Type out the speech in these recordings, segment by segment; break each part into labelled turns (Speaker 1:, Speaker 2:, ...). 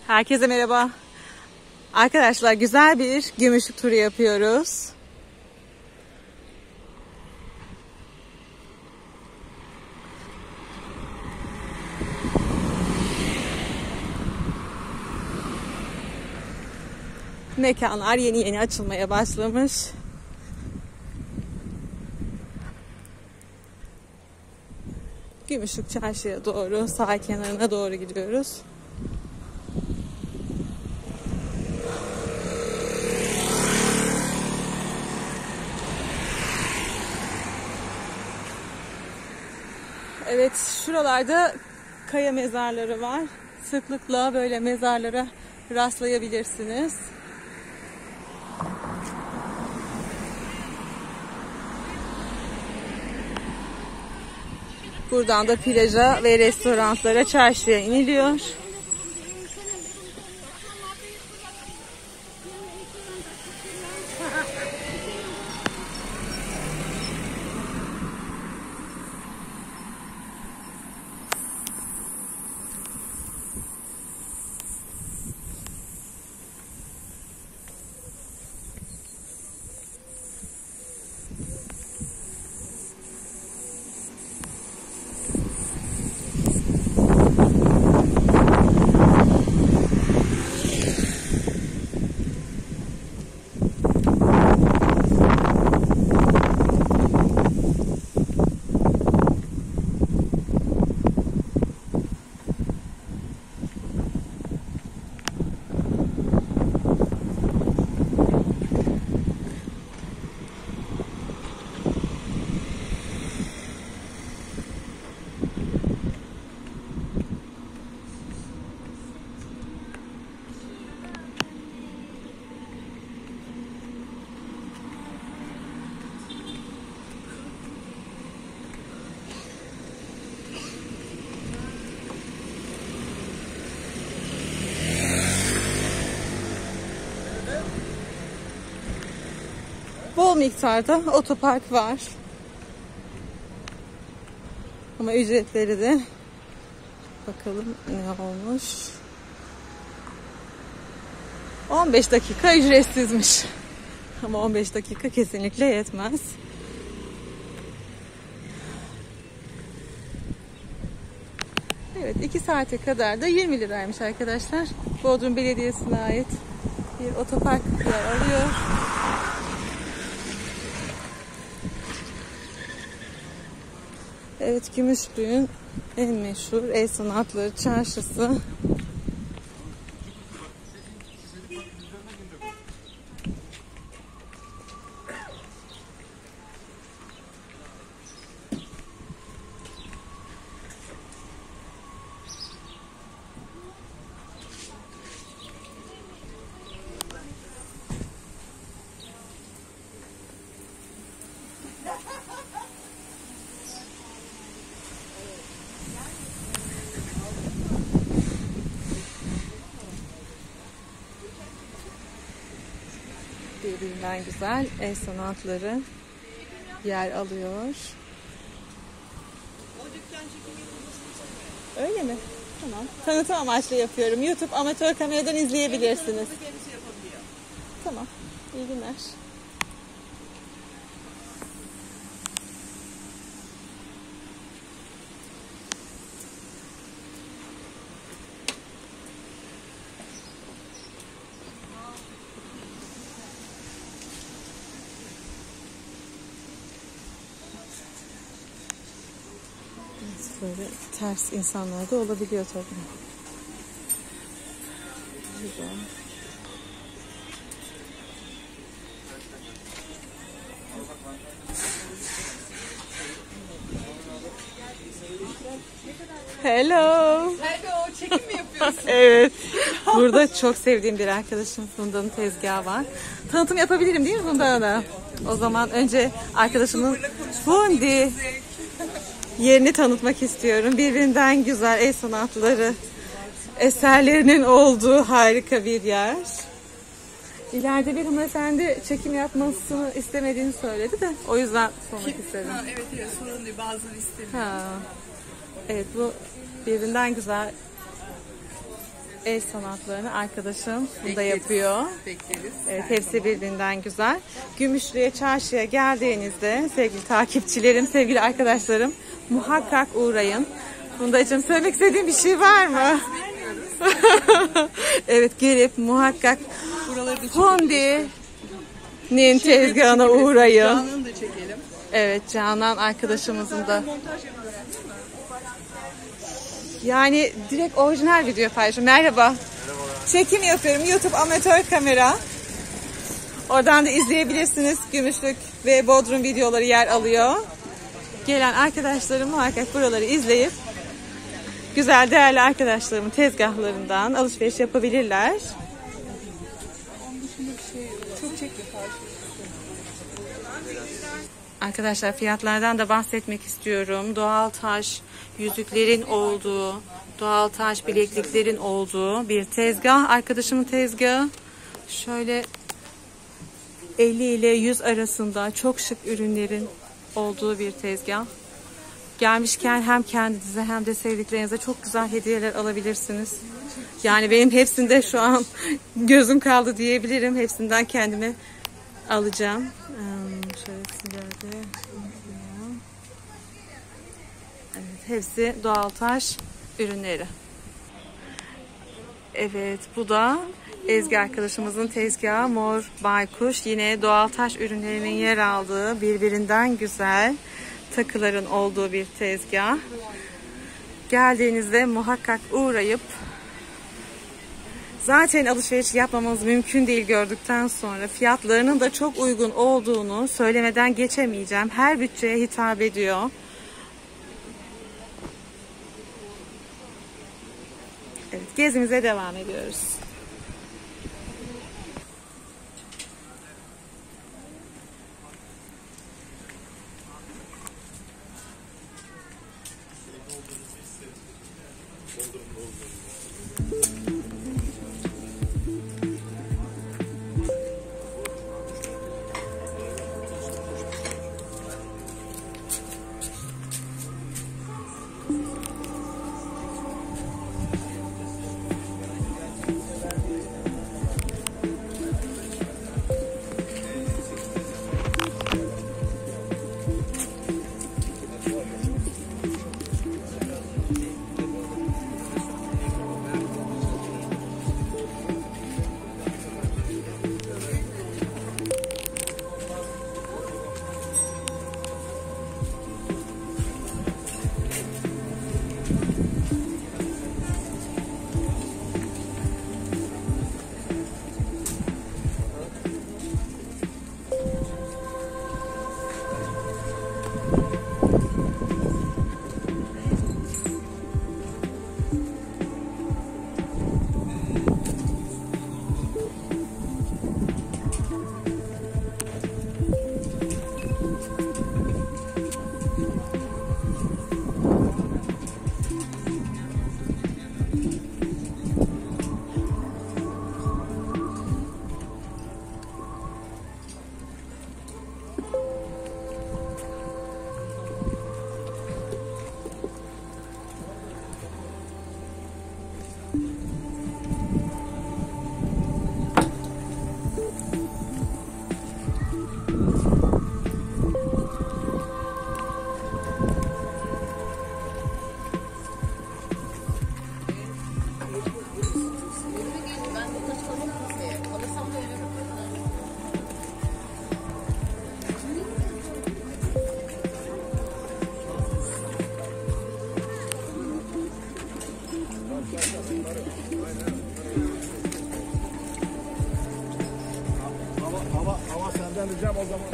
Speaker 1: Herkese merhaba. Arkadaşlar güzel bir Gümüşlük turu yapıyoruz. Mekanlar yeni yeni açılmaya başlamış. Gümüşlük Çarşı'ya doğru, sahil kenarına doğru gidiyoruz. Evet, şuralarda kaya mezarları var. Sıklıkla böyle mezarlara rastlayabilirsiniz. Buradan da plaja ve restoranlara, çarşıya iniliyor. Bol miktarda otopark var. Ama ücretleri de bakalım ne olmuş. 15 dakika ücretsizmiş. Ama 15 dakika kesinlikle yetmez. Evet, 2 saate kadar da 20 liraymış arkadaşlar. Bodrum Belediyesi'ne ait bir otopark yer alıyor. Evet, Gümüşlük'ün en meşhur el sanatları çarşısı. Birbirinden güzel el sanatları yer alıyor. Öyle mi? Tamam. Tanıtım amaçlı yapıyorum. YouTube amatör kameradan izleyebilirsiniz. Tamam. İyi günler. Böyle ters insanlar da olabiliyor tabii. Güzel. Hello.
Speaker 2: Hello, çekim mi yapıyorsun?
Speaker 1: Evet. Burada çok sevdiğim bir arkadaşım Funda'nın tezgahı var. Tanıtım yapabilirim değil mi Funda'na? O zaman önce arkadaşımın Fundi yerini tanıtmak istiyorum. Birbirinden güzel el sanatları eserlerinin olduğu harika bir yer. İleride bir hanımefendi çekim yapmasını istemediğini söyledi de o yüzden sormak istedim.
Speaker 2: Evet, sorun değil, bazıları istemiyor.
Speaker 1: Evet, bu birbirinden güzel el sanatlarını arkadaşım da yapıyor.
Speaker 2: Bekleriz.
Speaker 1: Evet, hepsi birbirinden güzel. Gümüşlü'ye, çarşıya geldiğinizde sevgili takipçilerim, sevgili arkadaşlarım muhakkak uğrayın. Fundacığım, söylemek istediğin bir şey var mı? Evet, gelip muhakkak Fundi'nin tezgahına uğrayın.
Speaker 2: Canan'ı da çekelim.
Speaker 1: Evet, Canan arkadaşımızın da. Yani direkt orijinal video paylaşıyorum. Merhaba. Çekim yapıyorum. YouTube amatör kamera. Oradan da izleyebilirsiniz. Gümüşlük ve Bodrum videoları yer alıyor. Gelen arkadaşlarım muhakkak buraları izleyip güzel, değerli arkadaşlarımın tezgahlarından alışveriş yapabilirler.
Speaker 2: Onun dışında bir şey çok çekme karşı.
Speaker 1: Arkadaşlar, fiyatlardan da bahsetmek istiyorum. Doğal taş yüzüklerin olduğu, doğal taş bilekliklerin olduğu bir tezgah. Arkadaşımın tezgahı. Şöyle 50 ile 100 arasında çok şık ürünlerin olduğu bir tezgah. Gelmişken hem kendinize hem de sevdiklerinize çok güzel hediyeler alabilirsiniz. Yani benim hepsinde şu an gözüm kaldı diyebilirim. Hepsinden kendime alacağım. Şöyle sizlerde. Evet, hepsi doğal taş ürünleri. Evet, bu da Ezgi arkadaşımızın tezgahı Mor Baykuş. Yine doğal taş ürünlerinin yer aldığı, birbirinden güzel takıların olduğu bir tezgah. Geldiğinizde muhakkak uğrayıp, zaten alışveriş yapmamız mümkün değil gördükten sonra, fiyatlarının da çok uygun olduğunu söylemeden geçemeyeceğim. Her bütçeye hitap ediyor. Evet, gezimize devam ediyoruz.
Speaker 3: Hava senden ricam o zaman.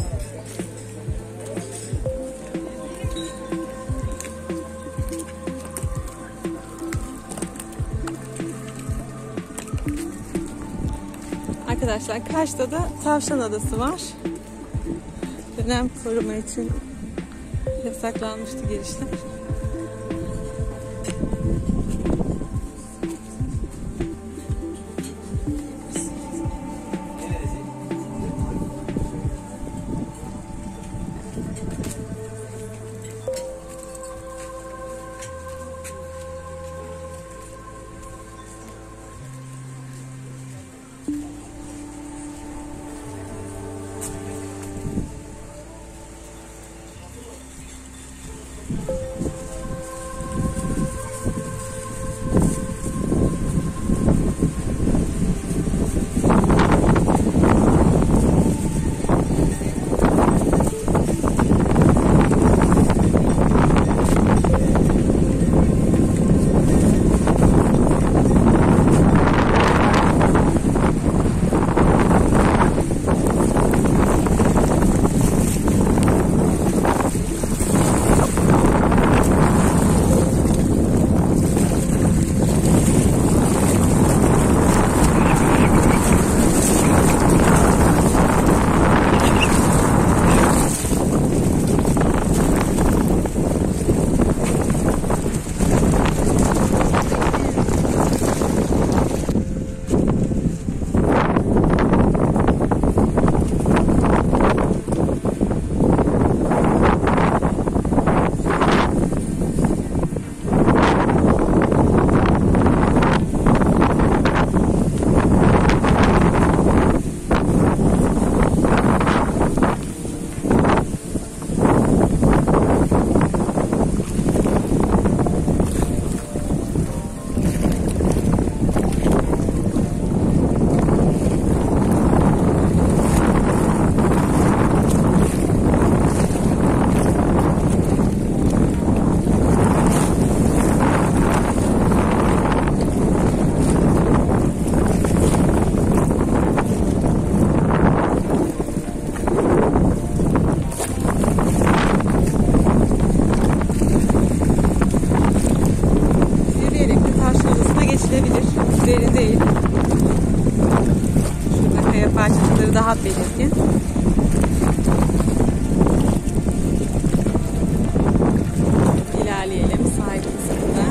Speaker 1: Arkadaşlar, Kaş'ta da Tavşan Adası var. Dönem koruma için yasaklanmıştı girişler. Derin değil. Şurada kaya parçacıkları daha belirgin. İlerleyelim sahil kısmında.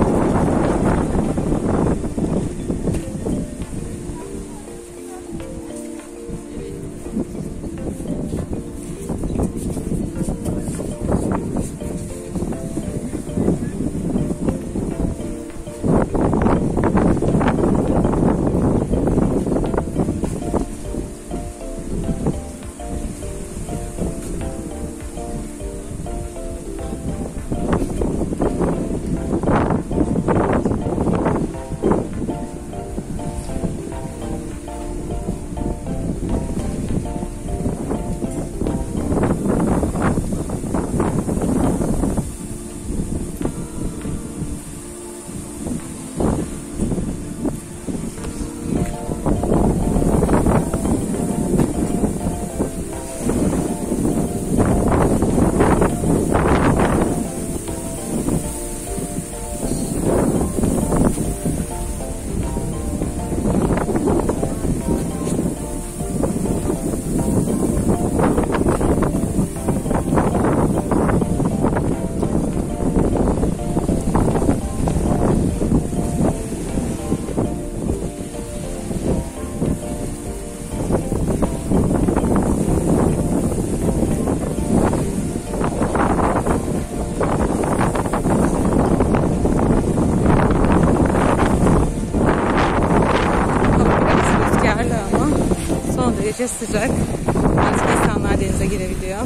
Speaker 1: Sıcak. Artık insanlar denize girebiliyor.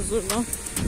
Speaker 1: huzurlu.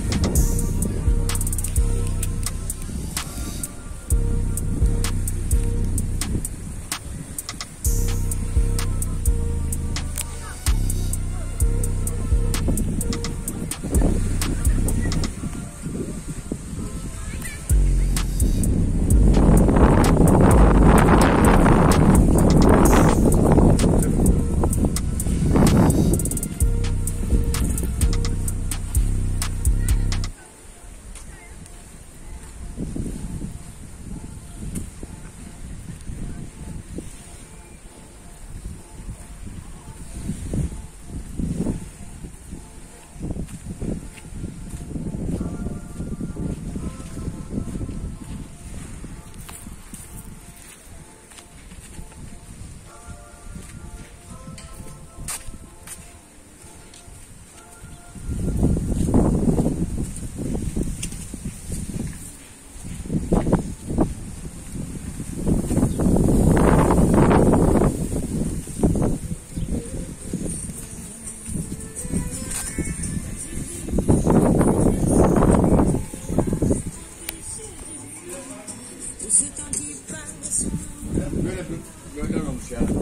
Speaker 3: Böyle olmuş ya.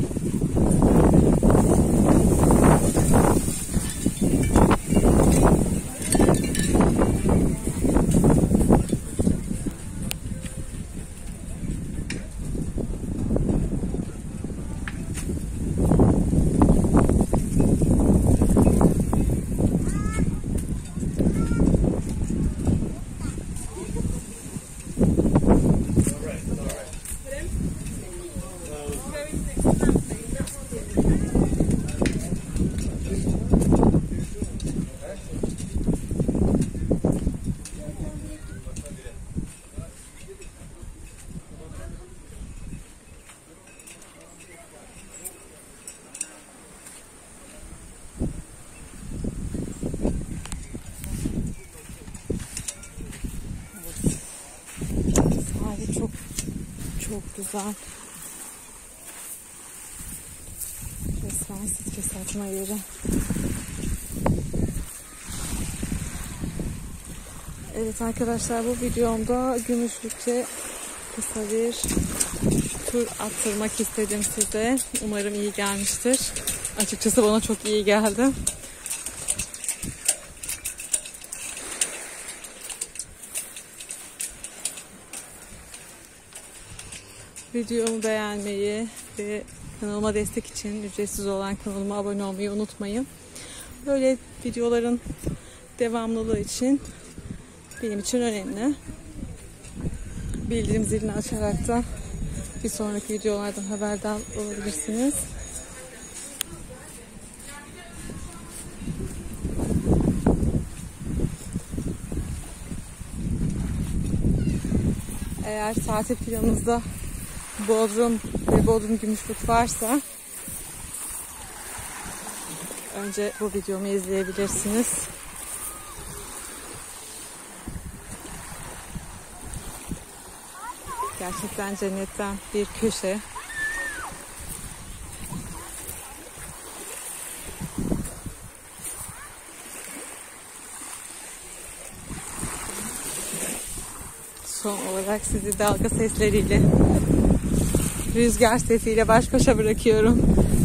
Speaker 1: Çok güzel. Resmen stres atma yeri. Evet arkadaşlar, bu videomda Gümüşlük'te kısa bir tur attırmak istedim size. Umarım iyi gelmiştir. Açıkçası bana çok iyi geldi. Videomu beğenmeyi ve kanalıma destek için ücretsiz olan kanalıma abone olmayı unutmayın. Böyle videoların devamlılığı için benim için önemli. Bildirim zilini açarak da bir sonraki videolardan haberdar olabilirsiniz. Eğer tatil planınızda Bodrum ve Bodrum Gümüşlük varsa önce bu videomu izleyebilirsiniz. Gerçekten cennetten bir köşe. Son olarak sizi dalga sesleriyle, rüzgar sesiyle baş başa bırakıyorum.